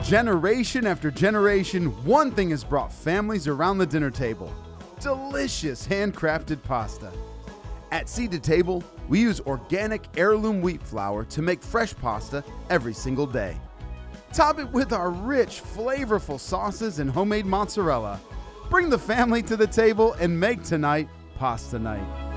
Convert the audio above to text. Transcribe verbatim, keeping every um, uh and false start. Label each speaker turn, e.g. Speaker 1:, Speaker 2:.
Speaker 1: Generation after generation, one thing has brought families around the dinner table: delicious handcrafted pasta. At Seed to Table, we use organic heirloom wheat flour to make fresh pasta every single day. Top it with our rich, flavorful sauces and homemade mozzarella. Bring the family to the table and make tonight pasta night.